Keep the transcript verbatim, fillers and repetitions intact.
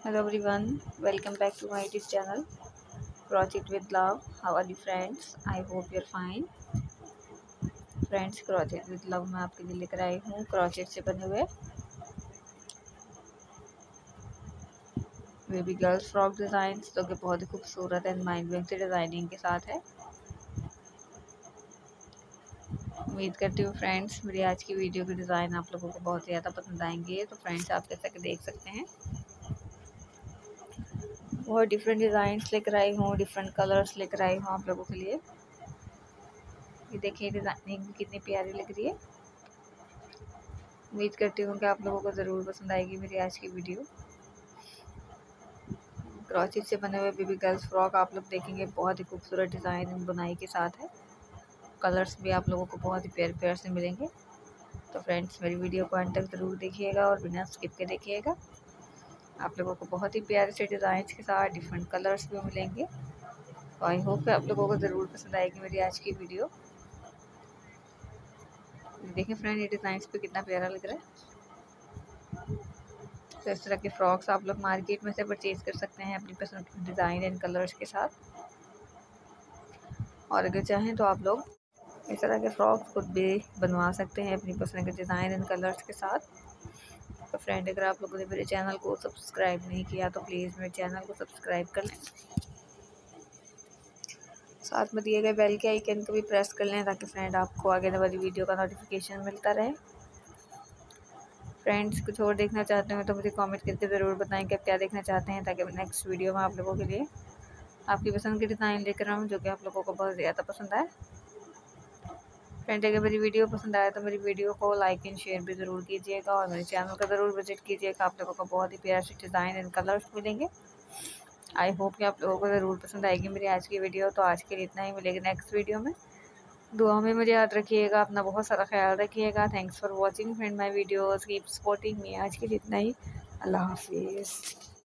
Hello everyone, welcome back to my YouTube channel Crochet with Love. How are you friends? I hope you're fine. Friends, crochet with love मैं आपके लिए लेकर आई हूँ crochet से बने हुए बेबी गर्ल्स फ्रॉक डिज़ाइंस, जो कि बहुत ही खूबसूरत एंड माइंड ब्लोइंग से डिज़ाइनिंग के साथ है। उम्मीद करती हूँ फ्रेंड्स मेरी आज की वीडियो के डिज़ाइन आप लोगों को बहुत ज़्यादा पसंद आएंगे। तो फ्रेंड्स, आप जैसा कि देख सकते हैं बहुत डिफरेंट डिज़ाइंस लेकर आई हूँ, डिफरेंट कलर्स लेकर आई हूँ आप लोगों के लिए। ये देखिए डिज़ाइनिंग भी कितनी प्यारी लग रही है। उम्मीद करती हूँ कि आप लोगों को ज़रूर पसंद आएगी मेरी आज की वीडियो। क्रोचेट से बने हुए बेबी गर्ल्स फ्रॉक आप लोग देखेंगे, बहुत ही खूबसूरत डिज़ाइन बुनाई के साथ है। कलर्स भी आप लोगों को बहुत ही प्यारे प्यारे से मिलेंगे। तो फ्रेंड्स, मेरी वीडियो को अंत तक ज़रूर देखिएगा और बिना स्किप के देखिएगा। आप लोगों को बहुत ही प्यारे से डिज़ाइन के साथ डिफरेंट कलर्स भी मिलेंगे। तो आई होप कि आप लोगों को ज़रूर पसंद आएगी मेरी आज की वीडियो। देखिए फ्रेंड, ये डिज़ाइन पे कितना प्यारा लग रहा है। तो इस तरह के फ्रॉक्स आप लोग मार्केट में से परचेज़ कर सकते हैं अपनी पसंद के डिज़ाइन एंड कलर्स के साथ। और अगर चाहें तो आप लोग इस तरह के फ्रॉक्स खुद भी बनवा सकते हैं अपनी पसंद के डिज़ाइन एंड कलर्स के साथ। तो फ्रेंड, अगर आप लोगों ने मेरे चैनल को सब्सक्राइब नहीं किया तो प्लीज़ मेरे चैनल को सब्सक्राइब कर लें, साथ में दिए गए बेल के आइकन को भी प्रेस कर लें ताकि फ्रेंड आपको आगे वाली वीडियो का नोटिफिकेशन मिलता रहे। फ्रेंड्स, कुछ और देखना चाहते हैं तो मुझे कमेंट करके ज़रूर बताएं कि आप क्या देखना चाहते हैं, ताकि मैं नेक्स्ट वीडियो में आप लोगों के लिए आपकी पसंद के डिज़ाइन लेकर आऊँ जो कि आप लोगों को बहुत ज़्यादा पसंद आए। फ्रेंड, अगर मेरी वीडियो पसंद आए तो मेरी वीडियो को लाइक एंड शेयर भी ज़रूर कीजिएगा और मेरे चैनल का ज़रूर विजिट कीजिएगा। आप लोगों को बहुत ही प्यारे से डिज़ाइन एंड कलर्स मिलेंगे। आई होप कि आप लोगों को ज़रूर पसंद आएगी मेरी आज की वीडियो। तो आज के लिए इतना ही, मिलेगा नेक्स्ट वीडियो में। दुआ में मुझे याद रखिएगा, अपना बहुत सारा ख्याल रखिएगा। Thanks for watching friend my videos, keep supporting me. आज के लिए इतना ही, अल्लाह हाफिज़।